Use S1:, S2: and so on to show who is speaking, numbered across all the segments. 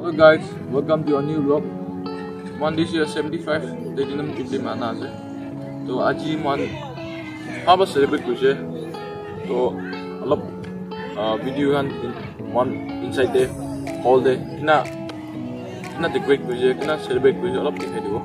S1: Hello guys, welcome to a new vlog. This year 75 Blatinum jublee mana ase. So aji man haba celebrate kuise. So alop video kan one inside the hall de na decorate kuise, na celebrate kuise alop dikhai dibo.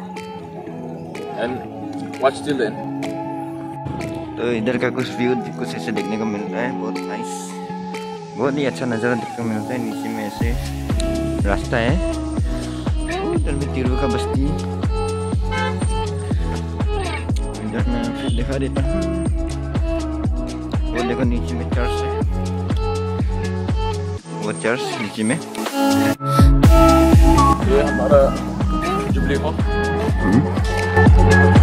S1: And watch till then.
S2: तो इधर का कुछ view कुछ ऐसे देखने को मिल रहा है, बहुत नाइस, बहुत ही अच्छा नज़ारा देखने को मिलता है। नीचे में ऐसे रास्ता है, इधर में तिरु का बस्ती, इधर में फिर दिखा देता हूँ। वो देखो नीचे में चर्च है, वो चर्च नीचे में।
S1: ये हमारा जुबली हॉल।